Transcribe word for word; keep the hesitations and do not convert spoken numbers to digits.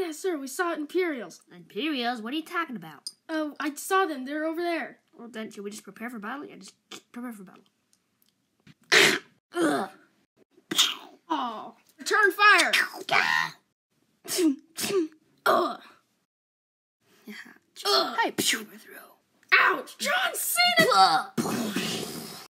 Yes, sir. We saw Imperials. Imperials? What are you talking about? Oh, I saw them. They're over there. Well, then, should we just prepare for battle? Yeah, just prepare for battle. Ugh. Oh. Return fire! Ugh. Yeah. Ugh. Hey, pew, my throat. Ouch! John Cena!